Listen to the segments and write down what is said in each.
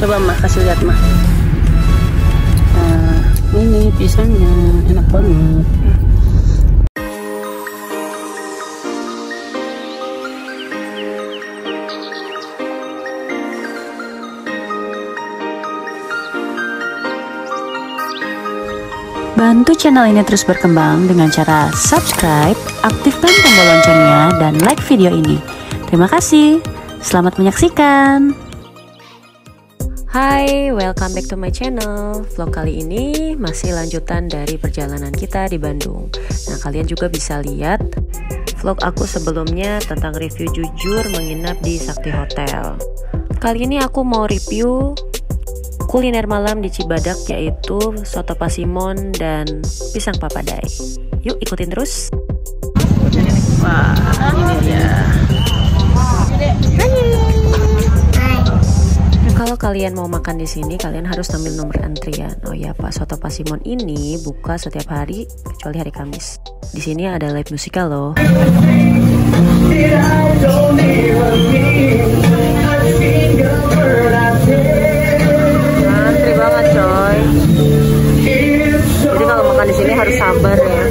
Coba Mah kasih lihat Mah. Nah, ini pisangnya enak banget. Bantu channel ini terus berkembang dengan cara subscribe, aktifkan tombol loncengnya, dan like video ini. Terima kasih. Selamat menyaksikan. Hai, welcome back to my channel. Vlog kali ini masih lanjutan dari perjalanan kita di Bandung. Nah, kalian juga bisa lihat vlog aku sebelumnya tentang review jujur menginap di Sakti Hotel. Kali ini aku mau review kuliner malam di Cibadak, yaitu soto pasimon dan pisang papadai. Yuk ikutin terus. Wah, ini dia. Kalau kalian mau makan di sini, kalian harus ambil nomor antrian. Oh ya Pak, soto pasimon ini buka setiap hari kecuali hari Kamis. Di sini ada live musikal loh. Antri banget coy. Jadi kalau makan di sini harus sabar ya.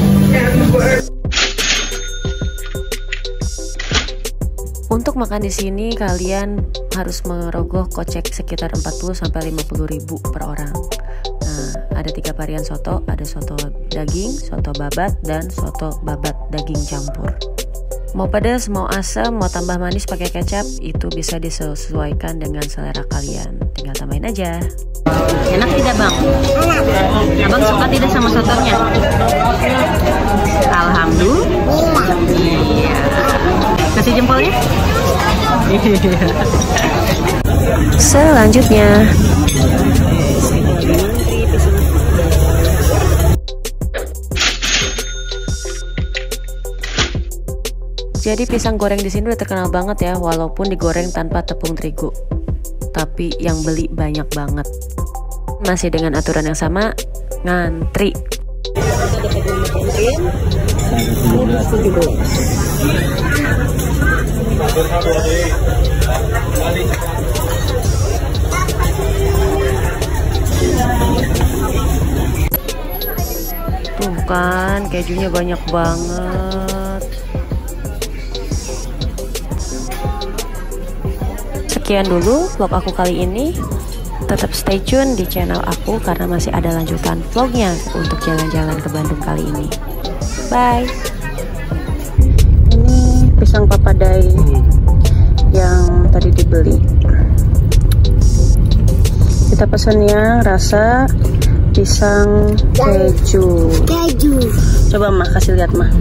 Untuk makan di sini kalian harus merogoh kocek sekitar 40-50 ribu per orang. Nah, ada 3 varian soto, ada soto daging, soto babat, dan soto babat daging campur. Mau pedas, mau asam, mau tambah manis pakai kecap, itu bisa disesuaikan dengan selera kalian. Tinggal tambahin aja. Enak tidak Bang? Abang suka tidak sama sotonya? Alhamdulillah. Iya. Kasih jempolnya? Selanjutnya jadi pisang goreng di sini udah terkenal banget ya, walaupun digoreng tanpa tepung terigu. Tapi yang beli banyak banget. Masih dengan aturan yang sama, ngantri. Tuh kan, kejunya banyak banget. Sekian dulu vlog aku kali ini. Tetap stay tune di channel aku karena masih ada lanjutan vlognya untuk jalan-jalan ke Bandung kali ini. Bye. Ini pisang papadai yang tadi dibeli. Kita pesennya rasa pisang keju. Coba Mah kasih lihat Mah.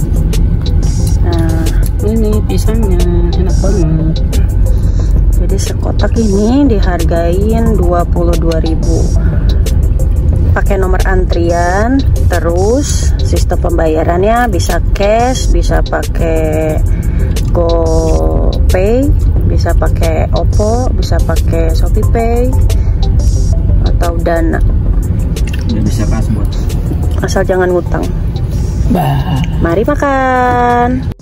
Nah, ini pisangnya enak banget. Jadi sekotak ini dihargain 22.000. Pakai nomor antrian, terus sistem pembayarannya bisa cash, bisa pakai GoPay, bisa pakai Oppo, bisa pakai ShopeePay atau Dana. Udah bisa password. Asal jangan ngutang. Mari makan.